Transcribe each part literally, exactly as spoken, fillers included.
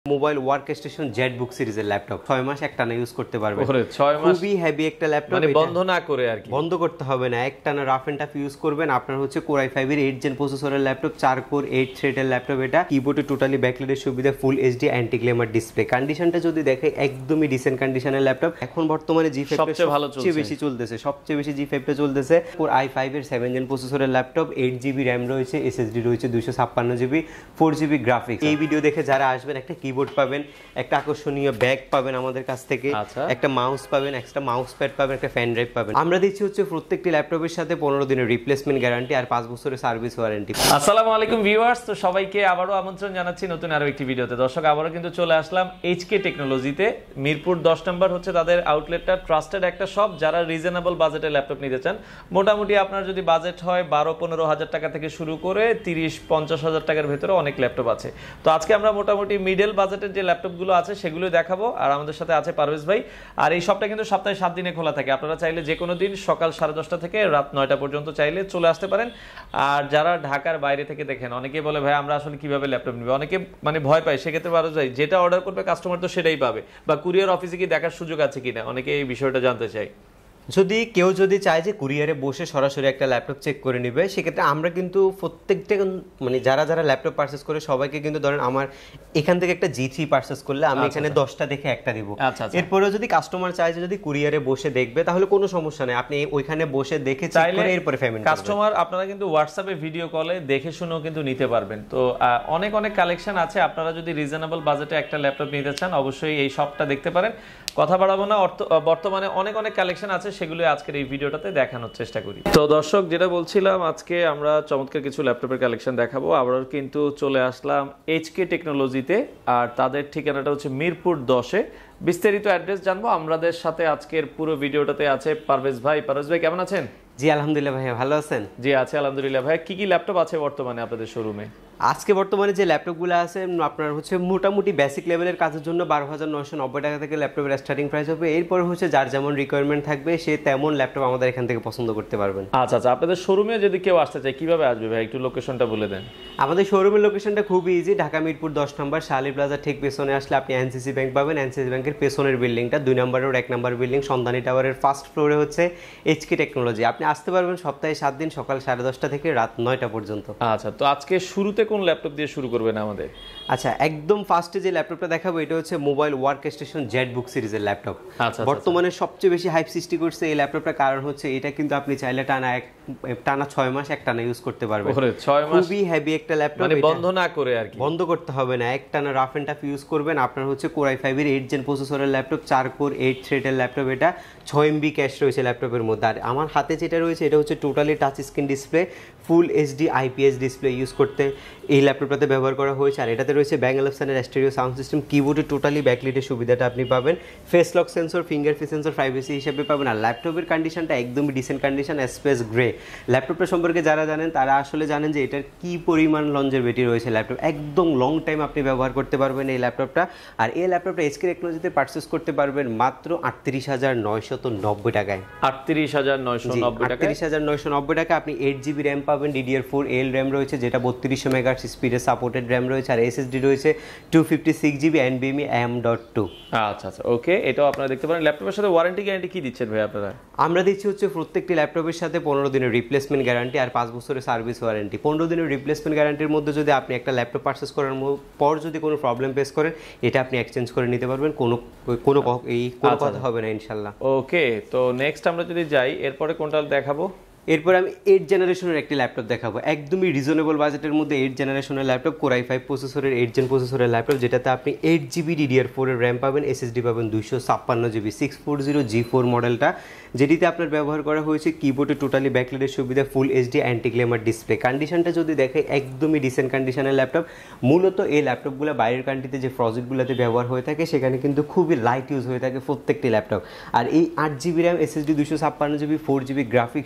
Mobile workstation ZBook সিরিজের laptop ছয় মাস একটানা ইউজ করতে পারবে। খুবই হেভি একটা ল্যাপটপ, মানে বন্ধ না করে আর কি, বন্ধ করতে হবে না, একটানা রাফ এন্ড টাফ ইউজ করবেন। আপনার হচ্ছে কোর আই ফাইভ এর এইট জেন প্রসেসরের ল্যাপটপ, চার কোর এইট থ্রেডের ল্যাপটপ। এটা কিবোর্ডে টোটালি ব্যাকলাইটের সুবিধা, full HD anti glamour display. কন্ডিশনটা যদি দেখে একদমই ডিসেন্ট কন্ডিশনের ল্যাপটপ। এখন বর্তমানে জি ফাইভ সবচেয়ে ভালো চলছে, সবচেয়ে বেশি চলতেছে, সবচেয়ে বেশি জি ফাইভ টা চলতেছে। কোর আই ফাইভ এর সেভেন জেন প্রসেসরের ল্যাপটপ, এইট জিবি র্যাম রয়েছে, এসএসডি রয়েছে দুইশো ছাপ্পান্ন জিবি, ফোর জিবি গ্রাফিক্স। এই ভিডিও দেখে যারা আসবেন একটা কিবোর্ড পাবেন, একটা আকর্ষণীয় ব্যাগ পাবেন আমাদের কাছ থেকে, একটা মাউস পাবেন, একটা মাউস প্যাড পাবেন, একটা ফ্যান ড্রাইভ পাবেন। আমরা দিচ্ছি হচ্ছে প্রত্যেকটি ল্যাপটপের সাথে পনেরো দিনের রিপ্লেসমেন্ট গ্যারান্টি আর পাঁচ বছরের সার্ভিস ওয়ারেন্টি। আসসালামু আলাইকুম ভিউয়ার্স, তো সবাইকে আবারও আমন্ত্রণ জানাচ্ছি নতুন আরো একটি ভিডিওতে। দর্শক, আবারও কিন্তু চলে আসলাম এইচকে টেকনোলজিতে। মিরপুর দশ নম্বর হচ্ছে তাদের আউটলেটটা, ট্রাস্টেড একটা শপ। যারা রিজনেবল বাজেটে ল্যাপটপ নিতে চান, মোটামুটি আপনার যদি বাজেট হয় বারো পনেরো হাজার টাকা থেকে শুরু করে তিরিশ পঞ্চাশ হাজার টাকার ভেতরে অনেক ল্যাপটপ আছে। তো আজকে আমরা মোটামুটি মিডল বাজেটের যে ল্যাপটপগুলো আছে সেগুলো দেখাবো, আর আমাদের সাথে আছে পারভেজ ভাই। আর এই শপটা কিন্তু সপ্তাহে সাত দিনে খোলা থাকে। আপনারা চাইলে যে কোনো দিন সকাল সাড়ে দশটা থেকে রাত নয়টা পর্যন্ত চাইলে চলে আসতে পারেন। আর যারা ঢাকার বাইরে থেকে দেখেন, অনেকে বলে ভাই আমরা আসলে কিভাবে ল্যাপটপ নিব, অনেকে মানে ভয় পায়। সেক্ষেত্রে পারভেজ ভাই, যেটা অর্ডার করবে কাস্টমার তো সেটাই পাবে, বা কুরিয়ার অফিসে কি দেখার সুযোগ আছে কিনা, অনেকে এই বিষয়টা জানতে চাই। যদি কেউ যদি চায় যে কুরিয়ারে বসে সরাসরি একটা ল্যাপটপ চেক করে নেবে, সেক্ষেত্রে আমরা কিন্তু প্রত্যেকটা মানে যারা যারা ল্যাপটপ পারচেস করে সবাইকে কিন্তু ধরেন আমার এখান থেকে একটা জি থ্রি পারচেস করলে আমি এখানে দশটা দেখে একটা দিব। এরপরেও যদি কাস্টমার চায় যে যদি কুরিয়ারে বসে দেখবে তাহলে কোনো সমস্যা নেই, আপনি ওইখানে বসে দেখে চেক করে এরপরে পেমেন্ট করবেন। কাস্টমার আপনারা কিন্তু হোয়াটসঅ্যাপে ভিডিও কলে দেখে শুনেও কিন্তু নিতে পারবেন। তো অনেক অনেক কালেকশন আছে। আপনারা যদি রিজনেবল বাজেটে একটা ল্যাপটপ নিতে চান অবশ্যই এই শপটা দেখতে পারেন। কথা বাড়াবো না, বর্তমানে অনেক অনেক কালেকশন আছে, সেগুলো আজকের এই ভিডিওটাতে দেখানোর চেষ্টা করি। তো দর্শক, যেটা বলছিলাম, আজকে আমরা চমৎকার কিছু ল্যাপটপের কালেকশন দেখাবো। আবারও কিন্তু চলে আসলাম এইচকে টেকনোলজিতে, আর তাদের ঠিকানাটা হচ্ছে মিরপুর দশে। বিস্তারিত অ্যাড্রেস জানবো। আমাদের সাথে আজকের পুরো ভিডিওটাতে আছে পারভেজ ভাই। পারভেজ ভাই কেমন আছেন? জি আলহামদুলিল্লাহ ভাইয়া, ভালো আছেন? জি আছে আলহামদুলিল্লাহ। ভাই কি কি ল্যাপটপ আছে বর্তমানে আপনাদের শোরুমে? আজকে বর্তমানে যে ল্যাপটপগুলো আছে আপনার হচ্ছে মোটামুটি বেসিক লেভেলের কাজের জন্য বারো হাজার নয়শো নব্বই টাকা থেকে ল্যাপটপের স্টার্টিং প্রাইস হবে। এরপরে হচ্ছে যার যেমন রিকোয়ারমেন্ট থাকবে সে তেমন ল্যাপটপ আমাদের এখান থেকে পছন্দ করতে পারবেন। আচ্ছা আচ্ছা, আপনাদের শোরুমে যদি কেউ আসতে চায় কিভাবে আসবে ভাই, একটু লোকেশনটা বলে দেন। আমাদের শোরুমের লোকেশনটা খুবই ইজি, ঢাকা মিরপুর দশ নম্বর শালি প্লাজা ঠিক পেছনে আসলে আপনি এনসিসি ব্যাংক পাবেন। এনসিসি ব্যাংকের পেছনের বিল্ডিংটা দুই নম্বর রোড এক নম্বর বিল্ডিং সন্ধানী টাওয়ারের ফার্স্ট ফ্লোরে হচ্ছে এইচকে টেকনোলজি। আপনি আসতে পারবেন সপ্তাহে সাত দিন সকাল সাড়ে দশটা থেকে রাত নয়টা পর্যন্ত। আচ্ছা, তো আজকে শুরুতে কোন ল্যাপটপ দিয়ে শুরু করবেন আমাদের? আচ্ছা, একদম ফার্স্টে যে ল্যাপটপটা দেখাবো এটা হচ্ছে mobile workstation ZBook সিরিজের ল্যাপটপ। আচ্ছা, বর্তমানে সবচেয়ে বেশি হাইপ সৃষ্টি করছে এই ল্যাপটপটা, কারণ হচ্ছে এটা কিন্তু আপনি চাইলে টানা এক টানা ছয় মাস একটানা ইউজ করতে পারবেন। খুবই হেভি একটা ল্যাপটপ, মানে বন্ধ না করে আর কি, বন্ধ করতে হবে না, একটানা রাফ এন্ড টাফ ইউজ করবেন। আপনার হচ্ছে কোর আই ফাইভ এর এইট জেন প্রসেসরের ল্যাপটপ, চার কোর এইট থ্রেডের ল্যাপটপ। এটা ছয় এমবি ক্যাশ রয়েছে ল্যাপটপের মধ্যে। আর আমার হাতে যেটা রয়েছে এটা হচ্ছে totally touch screen display, full HD IPS display use করতে এই ল্যাপটপটাতে ব্যবহার করা হয়েছে। আর এটাতে রয়েছে ব্যাঙ্গেল অপশনের স্টেরিও সাউন্ড সিস্টেম, কিবোর্ডে টোটালি ব্যাকলাইটের সুবিধাটা আপনি পাবেন, face lock sensor, fingerprint sensor privacy হিসেবে পাবেন। আর ল্যাপটপের কন্ডিশনটা একদমই ডিসেন্ট কন্ডিশন, স্পেস গ্রে। ল্যাপটপটা সম্পর্কে যারা জানেন তারা আসলে জানেন যে এটার কি পরিমাণ লঞ্জেভিটি রয়েছে। ল্যাপটপ একদম লং টাইম আপনি ব্যবহার করতে পারবেন এই ল্যাপটপটা। আর এই ল্যাপটপটা এইচকে টেকনোলজিতে পারচেস করতে পারবেন মাত্র আটত্রিশ হাজার নয়শত নব্বই টাকায়। আটত্রিশ হাজার নয়শো নব্বই টাকা আটত্রিশ হাজার নয়শো নব্বই টাকা আপনি এইট জিবি র্যাম পাবেন, ডিডিআর ফোর এল র্যাম রয়েছে যেটা বত্রিশশো মেগাহার্টজ স্পিডে সাপোর্টেড র্যাম রয়েছে। আর এসএসডি রয়েছে two fifty six GB NVMe M dot two. আচ্ছা আচ্ছা, ওকে, এটাও আপনারা দেখতে পারেন। ল্যাপটপের সাথে ওয়ারেন্টি গ্যারান্টি কি দিচ্ছেন ভাই আপনারা? আমরা দিচ্ছি হচ্ছে প্রত্যেকটি ল্যাপটপের সাথে পনেরো দিনের রিপ্লেসমেন্ট গ্যারান্টি আর পাঁচ বছরের সার্ভিস ওয়ারেন্টি। পনেরো দিনের রিপ্লেসমেন্ট গ্যারান্টির মধ্যে যদি আপনি একটা ল্যাপটপ পারচেস করার পর যদি কোনো প্রবলেম ফেস করেন এটা আপনি এক্সচেঞ্জ করে নিতে পারবেন, কোনো কোনো এই কোনো কথা হবে না ইনশাল্লাহ। ওকে, তো নেক্সট আমরা যদি যাই এরপরে কোনটা দেখাবো? এরপর আমি এইট জেনারেশনের একটি ল্যাপটপ দেখাবো, একদমই রিজনেবল বাজেটের মধ্যে এইট জেনারেশনের ল্যাপটপ, কোর আই ফাইভ প্রসেসরের এইট জেন প্রসেসরের ল্যাপটপ, যেটাতে আপনি এইট জিবি ডিডিআর ফোর এর র্যাম পাবেন, এসএসডি পাবেন দুইশো ছাপ্পান্ন GB, six four zero G four মডেলটা, যেটিতে আপনার ব্যবহার করা হয়েছে কিবোর্ডে টোটালি ব্যাকলাইটের সুবিধা, full HD anti glamour display. কন্ডিশনটা যদি দেখে একদমই ডিসেন্ট কন্ডিশনের ল্যাপটপ। মূলত এই ল্যাপটপগুলো বাইরের কান্ট্রিতে যে প্রজেক্টগুলোতে ব্যবহার হয়ে থাকে সেখানে কিন্তু খুবই লাইট ইউজ হয়ে থাকে প্রত্যেকটি ল্যাপটপ। আর এই আট জিবি র্যাম, এসএসডি দুইশো ছাপ্পান্ন জিবি, ফোর জিবি গ্রাফিক্স সহকারে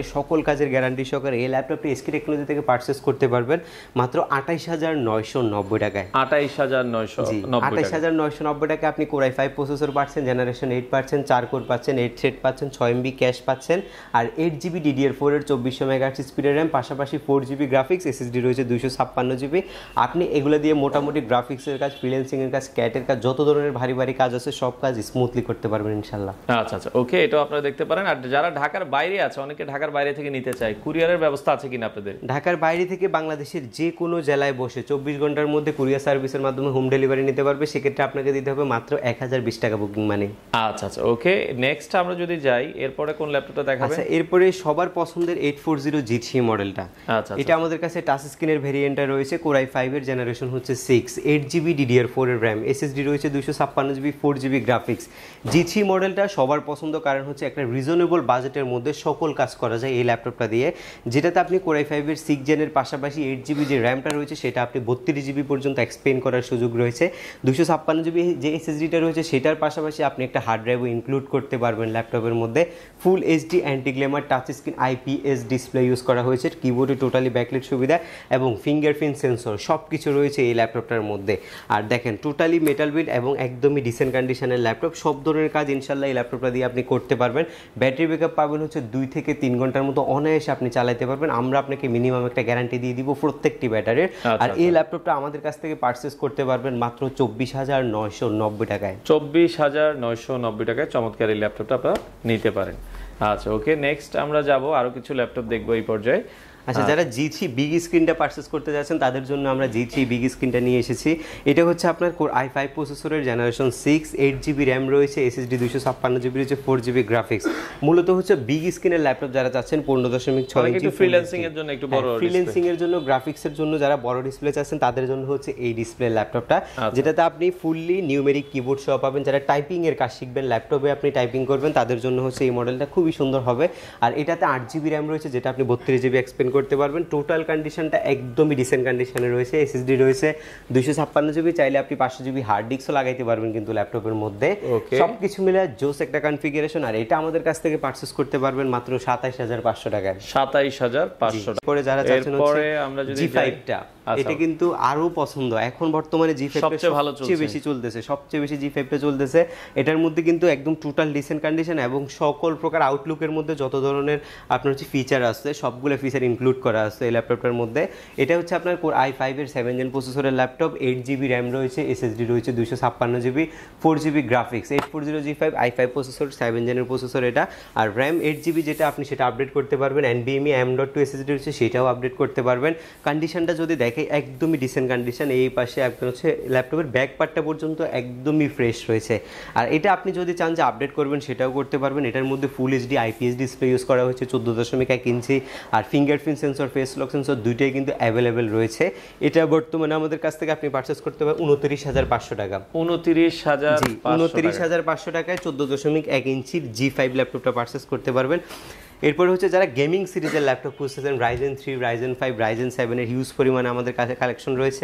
সকল কাজের গ্যারান্টি সহকারে এই ল্যাপটপটি এসকে টেকনোলজি থেকে পারচেজ করতে পারবেন মাত্র আঠাইশ হাজার নয়শো নব্বই টাকায়। আঠাইশ হাজার নয়শো নব্বই আঠাইশ হাজার নয়শো নব্বই টাকায় আপনি কোর আই ফাইভ প্রসেসর পাচ্ছেন, জেনারেশন এইট পাচ্ছেন, চার কোর পাচ্ছেন, এইট থ্রেড পাচ্ছেন, ছয় এমবি ক্যাশ পাচ্ছেন, আর এইট জিবি ডিডিআর ফোর এর চব্বিশশো মেগাহার্টজ স্পিডের র্যাম, পাশাপাশি ফোর জিবি গ্রাফিক্স, এসএসডি রয়েছে দুইশো ছাপ্পান্ন জিবি। আপনি এগুলো দিয়ে মোটামুটি গ্রাফিক্সের কাজ, ফ্রিল্যান্সিংয়ের কাজ, ক্যাটের কাজ, যত ধরনের ভারী ভারী কাজ আছে সব কাজ স্মুথলি করতে পারবেন ইনশাল্লাহ। আচ্ছা আচ্ছা ওকে, এটাও আপনারা দেখতে পারেন। আর যারা ঢাকার বাইরে আছে, অনেকে ঢাকার বাইরে থেকে নিতে চায়, কুরিয়ারের ব্যবস্থা আছে কিনা আপনাদের? ঢাকার বাইরে থেকে বাংলাদেশের যে কোনো জেলায় বসে চব্বিশ ঘন্টার মধ্যে কুরিয়ার সার্ভিসের মাধ্যমে হোম ডেলিভারি নিতে পারবে। সেক্ষেত্রে আপনাকে দিতে হবে মাত্র এক হাজার বিশ টাকা বুকিং মানি। আচ্ছা আচ্ছা ওকে, নেক্সট আমরা যদি যাই, এরপরে কোন ল্যাপটপটা দেখাবেন? আচ্ছা, এরপরে সবার পছন্দের এইট ফোরটি জি থ্রি মডেলটা। আচ্ছা, এটা আমাদের কাছে টাচ স্ক্রিনের ভেরিয়েন্টটা রয়েছে, কোর আই ফাইভ এর জেনারেশন হচ্ছে six, eight GB DDR four এর র্যাম, এসএসডি রয়েছে দুইশো ছাপ্পান্ন GB, four GB graphics. G three মডেলটা সবার পছন্দ, কারণ হচ্ছে একটা রিজনেবল বাজেটের মধ্যে সকল কাজ করা যায় এই ল্যাপটপটা দিয়ে, যেটাতে আপনি কোর আই ফাইভ এর সিক্স জেনের পাশাপাশি এইট জিবি যে র্যামটা রয়েছে সেটা আপনি বত্রিশ জিবি পর্যন্ত এক্সপেন্ড করার সুযোগ রয়েছে। দুইশো ছাপ্পান্ন জিবি যে এসএসডিটা রয়েছে সেটার পাশাপাশি আপনি একটা হার্ড ড্রাইভও ইনক্লুড করতে পারবেন ল্যাপটপের মধ্যে। Full HD anti glare touch screen IPS display use করা হয়েছে, কিবোর্ডে টোটালি ব্যাকলাইট সুবিধা এবং ফিঙ্গারপ্রিন্ট সেন্সর সব কিছু রয়েছে এই ল্যাপটপটার মধ্যে। আর দেখেন টোটালি মেটাল বিল্ড এবং একদমই ডিসেন্ট কন্ডিশনের ল্যাপটপ, সব ধরনের কাজ ইনশাল্লাহ এই ল্যাপটপটা দিয়ে আপনি করতে পারবেন। ব্যাটারি ব্যাকআপ পাবেন হচ্ছে দুই থেকে তিন ঘন্টার মতো অনায়াসে আপনি চালাতে পারবেন। আমরা আপনাকে মিনিমাম একটা গ্যারান্টি দিয়ে দিব প্রত্যেকটি ব্যাটারির। আর এই ল্যাপটপটা আমাদের কাছ থেকে পারচেস করতে পারবেন মাত্র চব্বিশ হাজার নয়শো নব্বই টাকায়। চব্বিশ হাজার নয়শো নব্বই টাকায় চমৎকার এই ল্যাপটপটা আপনারা নিতে পারেন। আচ্ছা ওকে, নেক্সট আমরা যাব আরো কিছু ল্যাপটপ দেখবো এই পর্যায়ে। আচ্ছা, যারা জি থ্রি বিগ স্ক্রিনটা পারচেস করতে যাচ্ছেন তাদের জন্য আমরা জি থ্রি বিগ স্ক্রিনটা নিয়ে এসেছি। এটা হচ্ছে আপনার কোর আই ফাইভ প্রসেসরের generation six, eight GB RAM রয়েছে, এসএসডি দুইশো ছাপ্পান্ন জিবি রয়েছে, ফোর জিবি গ্রাফিক্স। মূলত হচ্ছে বিগ স্ক্রিনের ল্যাপটপ যারা চাচ্ছেন, পনেরো দশমিক ছয় ইঞ্চি ফ্রিল্যান্সিং এর জন্য একটু বড়, ফ্রিল্যান্সিং এর জন্য, গ্রাফিক্সের জন্য যারা বড় ডিসপ্লে চাচ্ছেন তাদের জন্য হচ্ছে এই ডিসপ্লে ল্যাপটপটা, যেটাতে আপনি ফুললি নিউমেরিক কিবোর্ড সহ পাবেন। যারা টাইপিং এর কাজ শিখবেন, ল্যাপটপে আপনি টাইপিং করবেন, তাদের জন্য হচ্ছে এই মডেলটা খুবই সুন্দর হবে। আর এটাতে আট জিবি র্যাম রয়েছে, যেটা আপনি বত্রিশ জিবি এক্সপেন্ড করতে পারবেন। টোটাল কন্ডিশনটা একদমই ডিসেন্ট কন্ডিশনে রয়েছে, এসএসডি রয়েছে দুইশো ছাপ্পান্ন জিবি, চাইলে আপনি পাঁচশো জিবি হার্ড ডিস্কও লাগাইতে পারবেন কিন্তু ল্যাপটপের মধ্যে। সবকিছু মিলে জোস একটা কনফিগারেশন। আর এটা আমাদের কাছ থেকে পারচেজ করতে পারবেন মাত্র সাতাইশ হাজার পাঁচশো টাকায়। সাতাইশ হাজার পাঁচশো টাকা। পরে যারা চাচ্ছেন হচ্ছে আমরা যদি জি ফাইভ টা, এটা কিন্তু আরো পছন্দ। এখন বর্তমানে জি ফাইভ সবচেয়ে ভালো চলছে, সবচেয়ে বেশি চলতেছে, সবচেয়ে বেশি জি ফাইভ টা চলতেছে। এটার মধ্যে কিন্তু একদম টোটাল ডিসেন্ট কন্ডিশন এবং সকল প্রকার আউটলুকের মধ্যে যত ধরনের আপনার হচ্ছে ফিচার আছে সবগুলো ফিচার ইনক্লুড করা আছে এই ল্যাপটপটার মধ্যে। এটা হচ্ছে আপনার কোর আই ফাইভ এর সেভেন জেন প্রসেসরের ল্যাপটপ, এইট জিবি র্যাম রয়েছে, এসএসডি রয়েছে দুইশো ছাপ্পান্ন GB, four GB graphics, eight four zero G five i five processor, seven জেনের প্রসেসর এটা। আর র্যাম এইট জিবি যেটা আপনি সেটা আপডেট করতে পারবেন, NVMe M dot two SSD রয়েছে সেটাও আপডেট করতে পারবেন। কন্ডিশনটা যদি দেখে একদমই ডিসেন্ট কন্ডিশন। এই পাশে আপনার হচ্ছে ল্যাপটপের ব্যাক পার্টটা পর্যন্ত একদমই ফ্রেশ রয়েছে। আর এটা আপনি যদি চান যে আপডেট করবেন সেটাও করতে পারবেন। এটার মধ্যে full HD IPS display use করা হয়েছে, চোদ্দো দশমিক এক ইঞ্চি, আর fingerprint sensor, face lock sensor দুইটাই কিন্তু অ্যাভেলেবেল রয়েছে। এটা বর্তমানে আমাদের কাছ থেকে আপনি পারচেস করতে পারবেন উনত্রিশ হাজার পাঁচশো টাকা। উনত্রিশ হাজার উনত্রিশ হাজার পাঁচশো টাকায় চোদ্দো দশমিক এক ইঞ্চির জি ফাইভ ল্যাপটপটা পারচেস করতে পারবেন। এরপরে হচ্ছে যারা গেমিং সিরিজের ল্যাপটপ খুঁজতেছেন, Ryzen three, Ryzen five, Ryzen সেভেনের হিউজ পরিমাণে আমাদের কাছে কালেকশন রয়েছে।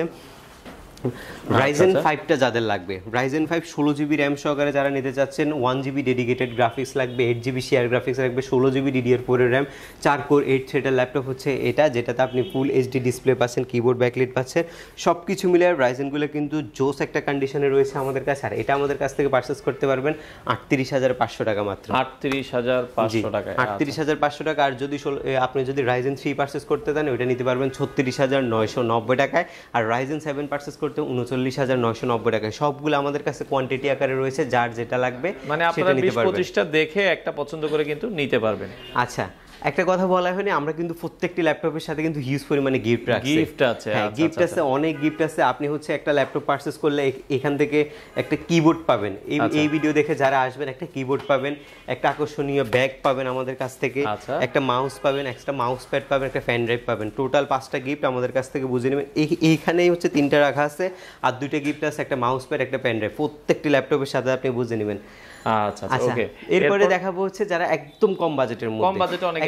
রাইজেন ফাইভটা যাদের লাগবে, রাইজেন ফাইভ ষোলো জিবি র্যাম সহকারে যারা নিতে চাচ্ছেন, ওয়ান জিবি ডেডিকেটেড গ্রাফিক্স লাগবে, এইট জিবি শেয়ার গ্রাফিক্স লাগবে, ষোলো জিবি ডিডিআর ফোর এর র্যাম, চার কোর এইট থ্রেডের ল্যাপটপ হচ্ছে এটা, যেটাতে আপনি ফুল এইচডি ডিসপ্লে পাচ্ছেন, কিবোর্ড ব্যাকলাইট পাচ্ছেন, সব কিছু মিলে রাইজেনগুলো কিন্তু জোস একটা কন্ডিশনে রয়েছে আমাদের কাছে। আর এটা আমাদের কাছ থেকে পারচেস করতে পারবেন আটত্রিশ হাজার পাঁচশো টাকা মাত্র। আটত্রিশ হাজার পাঁচশো টাকা, আটত্রিশ হাজার পাঁচশো টাকা। আর যদি আপনি যদি রাইজেন থ্রি পারচেস করতে চান ওইটা নিতে পারবেন ছত্রিশ হাজার নয়শো নব্বই টাকায়। আর রাইজেন সেভেন পারচেস করতে উনচল্লিশ হাজার নয়শো নব্বই টাকায়। সবগুলো আমাদের কাছে কোয়ান্টিটি আকারে রয়েছে, যার যেটা লাগবে মানে আপনারা বিশ পঁচিশটা দেখে একটা পছন্দ করে কিন্তু নিতে পারবেন। আচ্ছা, একটা কথা বলা হয়নি, আমরা কিন্তু প্রত্যেকটি ল্যাপটপের সাথে কিন্তু হিউজ পরিমাণে গিফট রাখছি। গিফট আছে, হ্যাঁ গিফট আছে, অনেক গিফট আছে। আপনি হচ্ছে একটা ল্যাপটপ পারচেজ করলে এখান থেকে একটা কিবোর্ড পাবেন, এই এই ভিডিও দেখে যারা আসবেন একটা কিবোর্ড পাবেন, একটা আকর্ষণীয় ব্যাগ পাবেন আমাদের কাছ থেকে, একটা মাউস পাবেন, একটা মাউস প্যাড পাবেন, একটা ফ্যান ড্রাইভ পাবেন। টোটাল পাঁচটা গিফট আমাদের কাছ থেকে বুঝে নেবেন। এইখানেই হচ্ছে তিনটা রাখা আছে, আর দুইটা গিফট আছে, একটা মাউস প্যাড, একটা ফ্যান ড্রাইভ। প্রত্যেকটি ল্যাপটপের সাথে আপনি বুঝে নেবেন। আচ্ছা ওকে, এরপরে দেখাবো হচ্ছে যারা একদম কম বাজেটের মধ্যে, কম বাজেটে অনেকে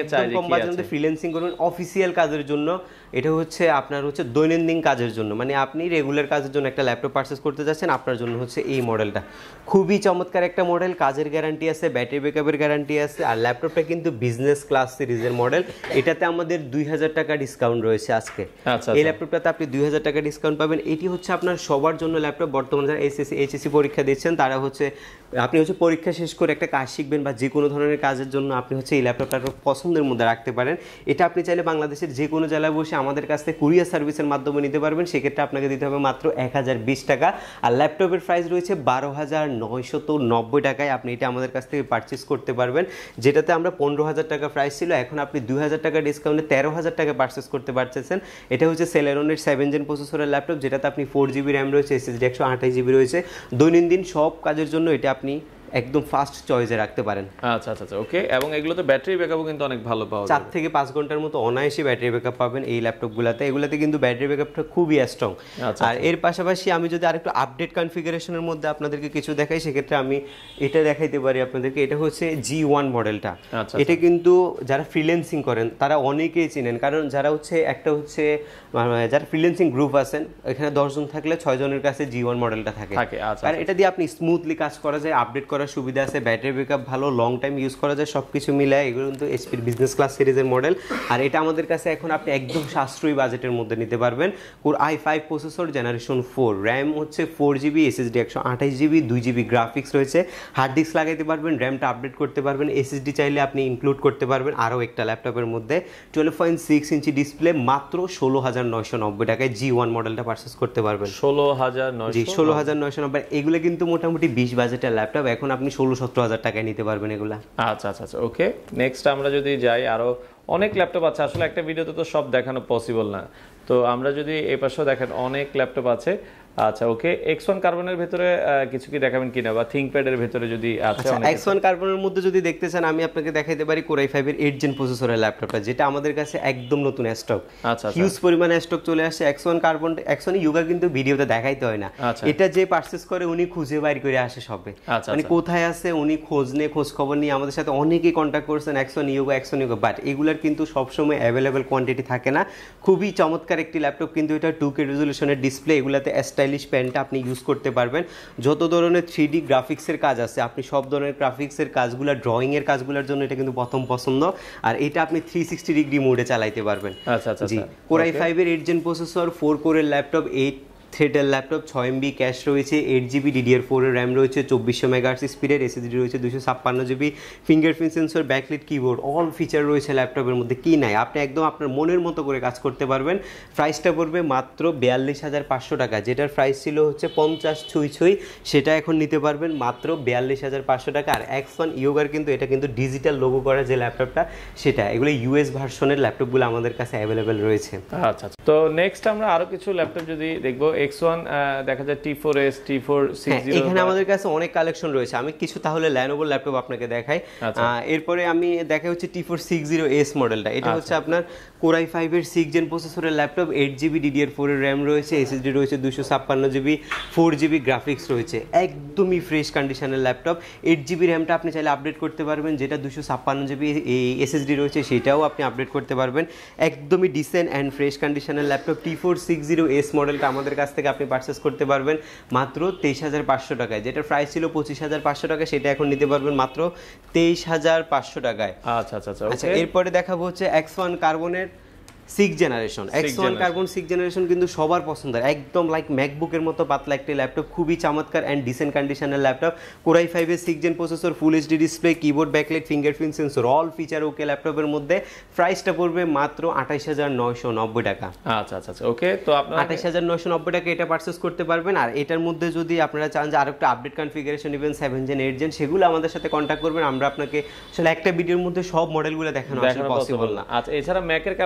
চায় কম বাজেটের মধ্যে ফ্রিল্যান্সিং করবেন অফিসিয়াল কাজের জন্য, এটা হচ্ছে আপনার হচ্ছে দৈনন্দিন কাজের জন্য, মানে আপনি রেগুলার কাজের জন্য একটা ল্যাপটপ পারচেজ করতে যাচ্ছেন, আপনার জন্য হচ্ছে এই মডেলটা খুবই চমৎকার একটা মডেল। কাজের গ্যারান্টি আছে, ব্যাটারি ব্যাকআপের গ্যারান্টি আছে, আর ল্যাপটপটা কিন্তু বিজনেস ক্লাস সিরিজের মডেল। এটাতে আমাদের দুই হাজার টাকা ডিসকাউন্ট রয়েছে আজকে। এই ল্যাপটপটাতে আপনি দুই হাজার টাকা ডিসকাউন্ট পাবেন। এটি হচ্ছে আপনার সবার জন্য ল্যাপটপ। বর্তমানে যারা এসএসসি এইচএসসি পরীক্ষা দিচ্ছেন তারা হচ্ছে আপনি হচ্ছে পরীক্ষা শেষ করে একটা কাজ শিখবেন বা যে কোনো ধরনের কাজের জন্য আপনি হচ্ছে এই ল্যাপটপটা পছন্দের মধ্যে রাখতে পারেন। এটা আপনি চাইলে বাংলাদেশের যে কোনো জেলায় বসে আমাদের কাছ থেকে কুরিয়ার সার্ভিসের মাধ্যমে নিতে পারবেন। সেক্ষেত্রে আপনাকে দিতে হবে মাত্র এক হাজার বিশ টাকা। আর ল্যাপটপের প্রাইস রয়েছে বারো হাজার নয়শত নব্বই টাকায় আপনি এটা আমাদের কাছ থেকে পারচেস করতে পারবেন, যেটাতে আমরা পনেরো হাজার টাকা প্রাইস ছিল, এখন আপনি দুই হাজার টাকা ডিসকাউন্টে তেরো হাজার টাকা পারচেস করতে পারতেছেন। এটা হচ্ছে সেলেরনের সেভেন জেন প্রসেসরের ল্যাপটপ, যেটাতে আপনি ফোর জিবি র্যাম রয়েছে, এসএসডি একশো আঠাশ জিবি রয়েছে। দৈনন্দিন সব কাজের জন্য এটা আপনি একদম ফাস্ট চয়েসে রাখতে পারেন। আচ্ছা আচ্ছা আচ্ছা ওকে। এবং এগুলোতে ব্যাটারি ব্যাকআপও কিন্তু অনেক ভালো পাওয়া যায়, চার থেকে পাঁচ ঘন্টার মতো অনায়াসে ব্যাটারি ব্যাকআপ পাবেন এই ল্যাপটপগুলোতে। এগুলোতে কিন্তু ব্যাটারি ব্যাকআপটা খুবই স্ট্রং। আর এর পাশাপাশি আমি যদি আরেকটু আপডেট কনফিগারেশনের মধ্যে আপনাদেরকে কিছু দেখাই, সেক্ষেত্রে আমি এটা দেখাইতে পারি আপনাদেরকে। এটা হচ্ছে জি ওয়ান মডেলটা। এটা কিন্তু যারা ফ্রিল্যান্সিং করেন তারা অনেকেই চিনেন, কারণ যারা হচ্ছে একটা হচ্ছে যারা ফ্রিল্যান্সিং গ্রুপ আছেন এখানে দশজন থাকলে ছয় জনের কাছে জি ওয়ান মডেলটা থাকে। কারণ এটা দিয়ে আপনি স্মুথলি কাজ করা যায়, আপডেট করার সুবিধা আছে, ব্যাটারি ব্যাকআপ ভালো, লং টাইম ইউজ করা যায়, সব কিছু মিলায় এগুলো কিন্তু এইচপির বিজনেস ক্লাস সিরিজের মডেল। আর এটা আমাদের কাছে এখন আপনি একদম সাশ্রয়ী বাজেটের মধ্যে নিতে পারবেন। Core i five processor generation four, RAM হচ্ছে ফোর জিবি, এসএসডি একশো আঠাশ জিবি, দুই জিবি গ্রাফিক্স রয়েছে, হার্ড ডিস্ক লাগাইতে পারবেন, র্যামটা আপডেট করতে পারবেন, এসএসডি চাইলে আপনি ইনক্লুড করতে পারবেন আরও একটা ল্যাপটপের মধ্যে। Twelve point six inch display, মাত্র ষোলো হাজার নয়শো নব্বই টাকায় জি ওয়ান মডেলটা পারচেস করতে পারবেন। ষোলো হাজার জি ষোলো হাজার নয়শো নব্বই। এগুলো কিন্তু মোটামুটি বিশ বাজেটের ল্যাপটপ, এখন আপনি ষোলো সতেরো হাজার টাকায় নিতে পারবেন এগুলা। আচ্ছা আচ্ছা আচ্ছা ওকে। নেক্সট আমরা যদি যাই, আরো অনেক ল্যাপটপ আছে, আসলে একটা ভিডিওতে তো সব দেখানো পসিবল না, তো আমরা যদি এই পাশেও দেখেন অনেক ল্যাপটপ আছে। আচ্ছা ওকে, এক্স ওয়ান কার্বনের ভিতরে কিছু কি দেখাবেন কিনা, বা থিংকপ্যাডের ভিতরে যদি আছে? এক্স ওয়ান কার্বনের মধ্যে যদি দেখতে চান আমি আপনাকে দেখাইতে পারি কোর আই ফাইভ এর এইট জেন প্রসেসরের ল্যাপটপটা, যেটা আমাদের কাছে একদম নতুন স্টক। আচ্ছা, হিউজ পরিমাণে স্টক চলে আসছে। X one carbon, X one Yoga কিন্তু ভিডিওতে দেখাইতে হয় না, এটা যে পারচেজ করে উনি খুঁজে বাইর করে আসে সবে, মানে কোথায় আছে উনি খোঁজ নিয়ে খোঁজ খবর নিয়ে আমাদের সাথে অনেকেই কন্ট্যাক্ট করছেন X one Yoga X one Yoga, but এগুলার কিন্তু সবসময় অ্যাভেলেবেল কোয়ান্টিটি থাকে না। খুবই চমৎকার একটি ল্যাপটপ, কিন্তু এটা টু কে রেজলিউশনের ডিসপ্লে, এগুলাতে স্টাইলিশ পেনটা আপনি ইউজ করতে পারবেন। যত ধরনের থ্রি ডি গ্রাফিক্সের কাজ আছে আপনি সব ধরনের গ্রাফিক্সের কাজগুলো, ড্রয়িং এর কাজগুলোর জন্য এটা কিন্তু প্রথম পছন্দ। আর এটা আপনি থ্রি সিক্সটি ডিগ্রি মোডে চালাইতে পারবেন। আচ্ছা আচ্ছা জি, কোর আই ফাইভ এর এইট জেন প্রসেসর, ফোর কোরের ল্যাপটপ, এইট থ্রেডের ল্যাপটপ, ছয় এমবি ক্যাশ রয়েছে, এইট জিবি ডিডিআর ফোর এর র্যাম রয়েছে, চব্বিশশো মেগাহার্টজ স্পিডের এসএসডি রয়েছে, দুশো ছাপ্পান্ন GB, fingerprint sensor, backlit keyboard, all feature রয়েছে ল্যাপটপের মধ্যে। কি নাই, আপনি একদম আপনার মনের মতো করে কাজ করতে পারবেন। প্রাইসটা পড়বে মাত্র বিয়াল্লিশ হাজার পাঁচশো টাকা, যেটার প্রাইস ছিল হচ্ছে পঞ্চাশ ছুঁই ছুঁই, সেটা এখন নিতে পারবেন মাত্র বিয়াল্লিশ হাজার পাঁচশো টাকা। আর এক্স ওয়ান ইয়োগার কিন্তু এটা কিন্তু ডিজিটাল লোগো করা যে ল্যাপটপটা সেটা, এগুলো ইউএস ভার্সনের ল্যাপটপগুলো আমাদের কাছে অ্যাভেলেবেল রয়েছে। আচ্ছা, তো নেক্সট আমরা আরো কিছু ল্যাপটপ যদি দেখবো, এক্স ওয়ান দেখা যায় T four S, T four sixty, এখানে আমাদের কাছে অনেক কালেকশন রয়েছে। আমি কিছু তাহলে Lenovo ল্যাপটপ আপনাকে দেখাই। এরপরে আমি দেখাই হচ্ছে টি ফোর সিক্সটি এস মডেলটা। এটা হচ্ছে আপনার কোর আই ফাইভ এর সিক্স জেন প্রসেসরের laptop, eight GB DDR four এর র্যাম রয়েছে, এসএসডি রয়েছে দুশো ছাপ্পান্ন জিবি, ফোর জিবি গ্রাফিক্স রয়েছে, একদমই ফ্রেশ কন্ডিশনের ল্যাপটপ। এইট জিবি র্যামটা আপনি চাইলে আপডেট করতে পারবেন, যেটা দুশো ছাপ্পান্ন জিবি এসএসডি রয়েছে সেটাও আপনি আপডেট করতে পারবেন। একদমই ডিসেন্ট অ্যান্ড ফ্রেশ কন্ডিশনের laptop. T four sixty S মডেলটা আমাদের কাছ থেকে আপনি পারচেস করতে পারবেন মাত্র তেইশ হাজার পাঁচশো টাকায়, যেটার প্রাইস ছিল পঁচিশ হাজার পাঁচশো টাকা, সেটা এখন নিতে পারবেন মাত্র তেইশ হাজার পাঁচশো টাকায়। আচ্ছা আচ্ছা আচ্ছা, এরপরে দেখাবো হচ্ছে এক্স ওয়ান কার্বনের six generation. X one carbon six generation কিন্তু সবার পছন্দের, একদম লাইক ম্যাকবুকের মতো পাতলা একটি ল্যাপটপ, খুবই চমৎকার অ্যান্ড ডিসেন্ট কন্ডিশনের ল্যাপটপ। কোর আই ফাইভ এর six gen processor, full HD display, keyboard, backlight, fingerprint sensor, all feature okay ল্যাপটপের মধ্যে। প্রাইসটা পড়বে মাত্র আঠাইশ হাজার নয়শো নব্বই টাকা। আচ্ছা আচ্ছা ওকে, তো আপনারা আঠাইশ হাজার নয়শো নব্বই টাকা এটা পারচেস করতে পারবেন। আর এটার মধ্যে যদি আপনারা চান যে আরো একটা আপডেট কনফিগারেশন নেবেন, সেভেন জেন এইট জেন, সেগুলো আমাদের সাথে কন্ট্যাক্ট করবেন। আমরা আপনাকে আসলে একটা ভিডিওর মধ্যে সব মডেলগুলো দেখানো আসলে পসিবল না। আচ্ছা, এছাড়া ম্যাকের কালেকশনও আছে?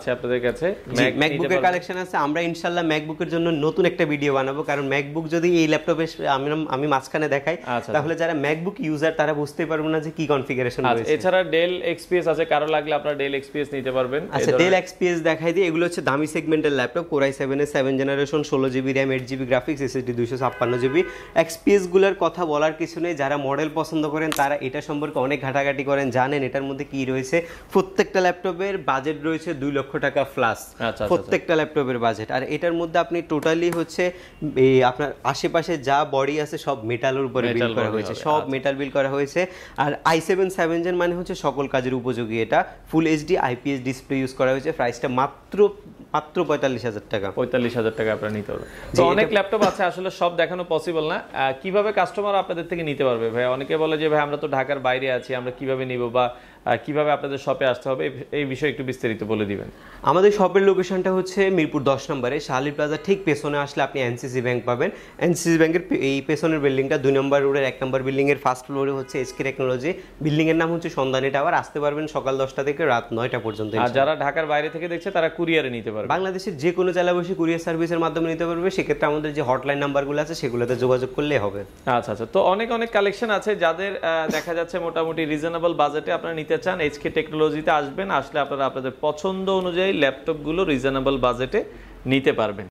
আছে আপনাদের কাছে, ম্যাকবুকের কালেকশন আছে। আমরা ইনশাআল্লাহ ম্যাকবুকের জন্য নতুন একটা ভিডিও বানাবো, কারণ ম্যাকবুক যদি এই ল্যাপটপে আমি আমি মাঝখানে দেখাই তাহলে যারা ম্যাকবুক ইউজার তারা বুঝতে পারবে না যে কি কনফিগারেশন রয়েছে। এছাড়া ডেল এক্সপিএস আছে, কারো লাগলে আপনারা ডেল এক্সপিএস নিতে পারবেন। আচ্ছা, ডেল এক্সপিএস দেখাই দিই। এগুলো হচ্ছে দামি সেগমেন্টের ল্যাপটপ, কোর আই সেভেন এর সেভেন জেনারেশন, ষোলো GB RAM, eight GB graphics, SSD দুইশো ছাপ্পান্ন জিবি। এক্সপিএস গুলোর কথা বলার কিছু নেই, যারা মডেল পছন্দ করেন তারা এটা সম্পর্কে অনেক ঘাটাঘাটি করেন, জানেন এটার মধ্যে কি রয়েছে। প্রত্যেকটা ল্যাপটপের বাজেট রয়েছে দুই লক্ষ টাকা প্লাস, প্রত্যেকটা ল্যাপটপের বাজেট। আর এটার মধ্যে আপনি টোটালি হচ্ছে আপনার আশেপাশে যা বডি আছে সব মেটালের উপরে বিল্ড করা হয়েছে, সব মেটাল বিল্ড করা হয়েছে। আর আই সেভেন সেভেন জেন মানে হচ্ছে সকল কাজের উপযোগী। এটা full HD IPS display use করা হয়েছে। প্রাইসটা মাত্র মাত্র পঁয়তাল্লিশ হাজার টাকা। পঁয়তাল্লিশ হাজার টাকা আপনারা নিতে পারবেন। তো অনেক ল্যাপটপ আছে, আসলে সব দেখানো পসিবল না। কিভাবে কাস্টমার আপনাদের থেকে নিতে পারবে ভাই? অনেকে বলে যে ভাই আমরা তো ঢাকার বাইরে আছি, আমরা কিভাবে নিব বা কিভাবে আপনাদের শপে আসতে হবে, এই বিষয়ে একটু বিস্তারিত বলে দিবেন। আমাদের শপের লোকেশনটা হচ্ছে মিরপুর দশ নম্বরে শাহালি প্লাজা ঠিক পেছনে আসলে আপনি এনসিসি ব্যাংক পাবেন। এনসিসি ব্যাংকের এই পেছনের বিল্ডিংটা দুই নম্বর রোডের এক নম্বর বিল্ডিং এর ফার্স্ট ফ্লোরে হচ্ছে এইচকে টেকনোলজি। বিল্ডিং এর নাম হচ্ছে সন্ধানী টাওয়ার। আসতে পারবেন সকাল দশটা থেকে রাত নয়টা পর্যন্ত। আর যারা ঢাকার বাইরে থেকে দেখছে তারা কুরিয়ারে নিতে পারবে, বাংলাদেশের যে কোনো জেলা বসে কুরিয়ার সার্ভিসের মাধ্যমে নিতে পারবে। সেক্ষেত্রে আমাদের যে হটলাইন নাম্বারগুলো আছে সেগুলোতে যোগাযোগ করলে হবে। আচ্ছা আচ্ছা, তো অনেক অনেক কালেকশন আছে যাদের দেখা যাচ্ছে মোটামুটি রিজনেবল বাজেটে আপনারা নিতে চান, এইচকে টেকনোলজিতে আসবেন। আসলে আপনারা আপনাদের পছন্দ অনুযায়ী ল্যাপটপগুলো রিজনেবল বাজেটে নিতে পারবেন।